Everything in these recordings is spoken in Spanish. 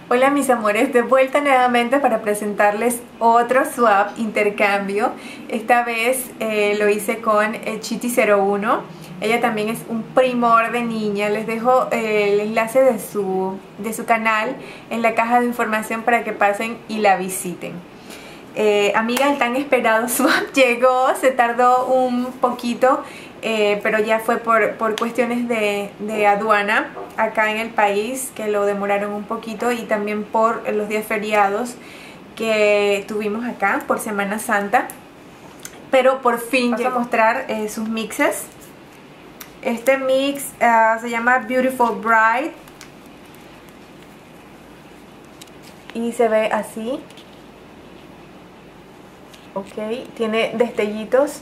Hola mis amores, de vuelta nuevamente para presentarles otro swap intercambio. Esta vez lo hice con Chiti01. Ella también es un primor de niña. Les dejo el enlace de su canal en la caja de información para que pasen y la visiten. Amiga, el tan esperado swap llegó, se tardó un poquito, pero ya fue por cuestiones de aduana acá en el país, que lo demoraron un poquito, y también por los días feriados que tuvimos acá por Semana Santa. Pero por fin voy a mostrar sus mixes. Este mix se llama Beautiful Bride y se ve así. Ok, tiene destellitos.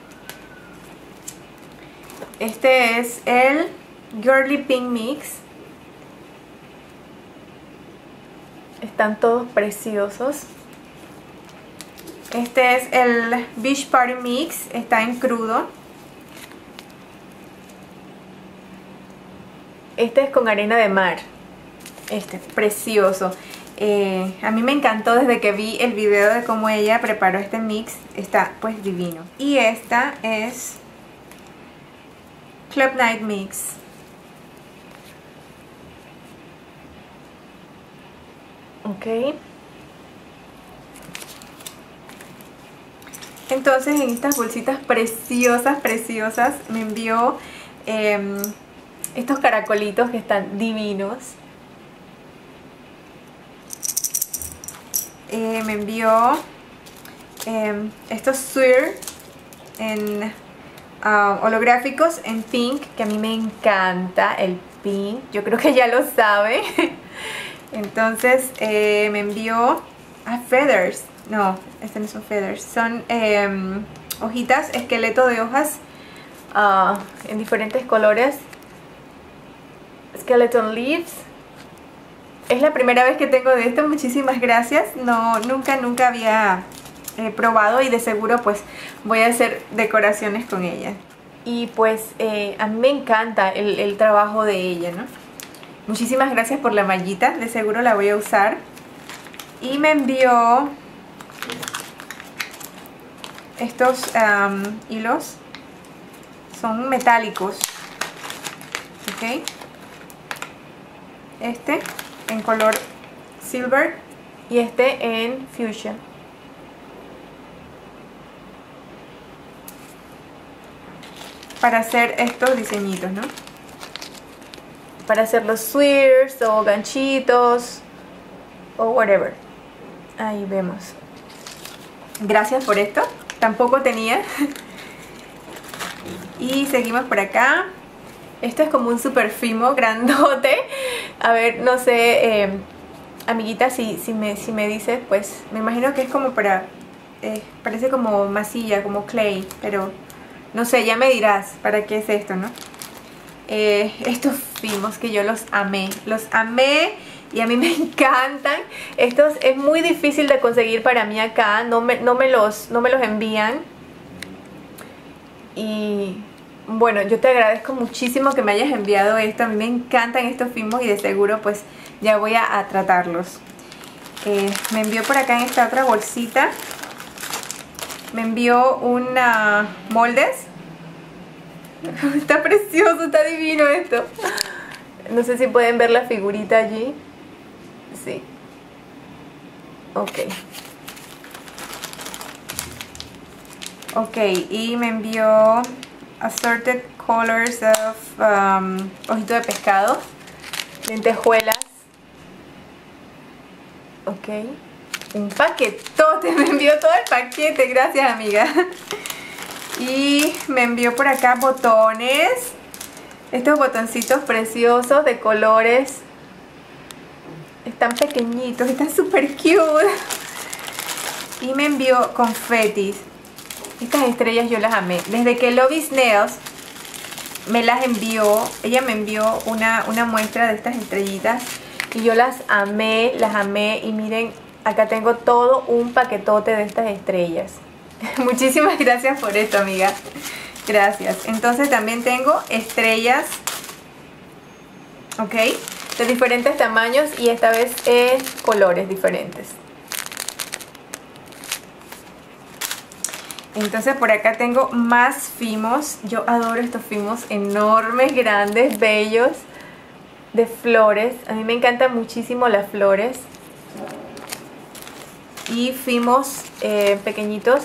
Este es el Girly Pink Mix. Están todos preciosos. Este es el Beach Party Mix. Está en crudo. Este es con arena de mar. Este es precioso. A mí me encantó desde que vi el video de cómo ella preparó este mix. Está pues divino. Y esta es Club Night Mix. Ok. Entonces en estas bolsitas preciosas, preciosas, me envió estos caracolitos que están divinos. Me envió estos swirl en holográficos en pink, que a mí me encanta el pink. Yo creo que ya lo sabe. Entonces me envió feathers. No, este no son feathers. Son hojitas, esqueleto de hojas en diferentes colores. Skeleton leaves. Es la primera vez que tengo de esto. Muchísimas gracias. No, nunca había probado, y de seguro pues voy a hacer decoraciones con ella. Y pues a mí me encanta el trabajo de ella, ¿no? Muchísimas gracias por la mallita. De seguro la voy a usar. Y me envió estos hilos. Son metálicos. Ok. Este en color silver y este en fuchsia. Para hacer estos diseñitos, ¿no? Para hacer los swirls o ganchitos o whatever. Ahí vemos. Gracias por esto. Tampoco tenía. Y seguimos por acá. Esto es como un super fimo grandote. A ver, no sé, amiguita, si me dices, pues me imagino que es como para... parece como masilla, como clay, pero no sé, ya me dirás para qué es esto, ¿no? Estos fimos que yo los amé y a mí me encantan. Estos es muy difícil de conseguir para mí acá, no me los envían. Y bueno, yo te agradezco muchísimo que me hayas enviado esto. A mí me encantan estos fimos y de seguro pues ya voy a tratarlos. Me envió por acá en esta otra bolsita. Me envió una moldes. Está precioso, está divino esto. No sé si pueden ver la figurita allí. Sí. Ok. Ok, y me envió assorted colors of ojito de pescado, lentejuelas. Ok, un paquetote, me envió todo el paquete, gracias amiga. Y me envió por acá botones, estos botoncitos preciosos de colores. Están pequeñitos, están súper cute. Y me envió confetis. Estas estrellas yo las amé. Desde que Lovey's Nails me las envió, ella me envió una muestra de estas estrellitas y yo las amé. Y miren, acá tengo todo un paquetote de estas estrellas. Muchísimas gracias por esto, amiga. Gracias. Entonces también tengo estrellas. Ok. de diferentes tamaños y esta vez en colores diferentes. Entonces por acá tengo más fimos. Yo adoro estos fimos enormes, grandes, bellos, de flores. A mí me encantan muchísimo las flores. Y fimos pequeñitos.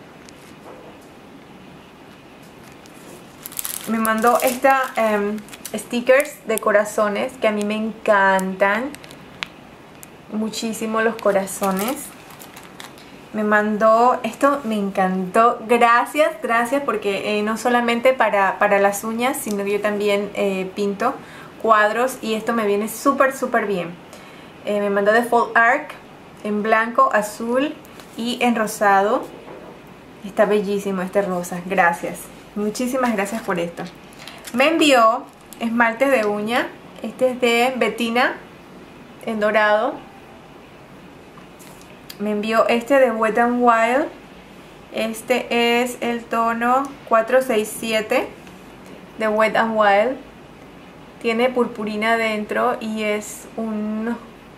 Me mandó esta stickers de corazones que a mí me encantan muchísimo los corazones. Me mandó, esto me encantó, gracias porque no solamente para las uñas, sino que yo también pinto cuadros y esto me viene súper bien. Me mandó de Folk Art en blanco, azul y en rosado. Está bellísimo este rosa, gracias, muchísimas gracias por esto. Me envió esmaltes de uña, este es de Bettina en dorado. Me envió este de Wet n Wild. Este es el tono 467 de Wet n Wild. Tiene purpurina dentro y es un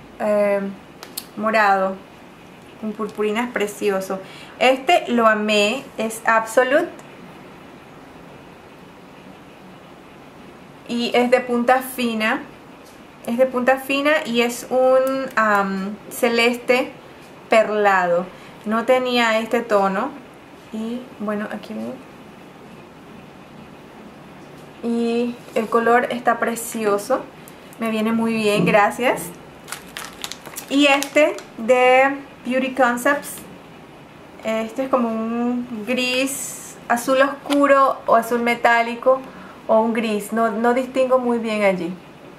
morado. Un purpurina es precioso. Este lo amé, es Absolute. Y es de punta fina. Es de punta fina y es un celeste perlado. No tenía este tono y bueno, aquí ven. Y el color está precioso, me viene muy bien, gracias. Y este de Beauty Concepts, este es como un gris azul oscuro o azul metálico o un gris, no distingo muy bien allí.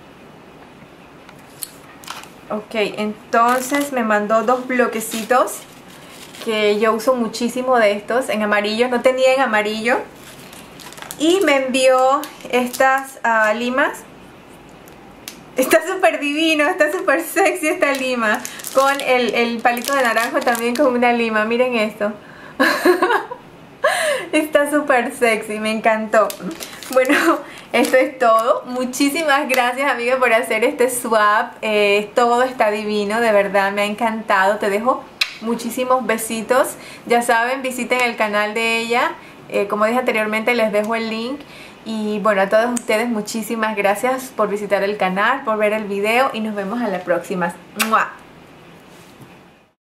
Ok, entonces me mandó dos bloquecitos que yo uso muchísimo de estos en amarillo, no tenía en amarillo. Y me envió estas limas. Está súper divino, está súper sexy esta lima. Con el palito de naranjo también con una lima, miren esto. Está súper sexy, me encantó. Bueno, esto es todo. Muchísimas gracias, amiga, por hacer este swap. Todo está divino, de verdad, me ha encantado. Te dejo muchísimos besitos. Ya saben, visiten el canal de ella. Como dije anteriormente, les dejo el link. Y bueno, a todos ustedes muchísimas gracias por visitar el canal, por ver el video y nos vemos a la próxima. ¡Mua!